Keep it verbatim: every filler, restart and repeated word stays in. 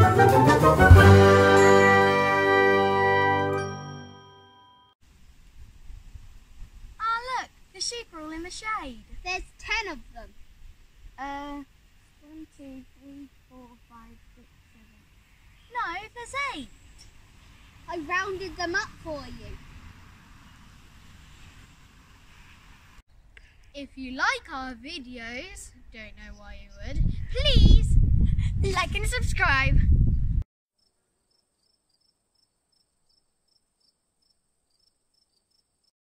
look, the sheep are all in the shade. There's ten of them. Uh, one, two, three, four, five, six, seven. No, there's eight. I rounded them up for you. If you like our videos, don't know why you would, please like and subscribe.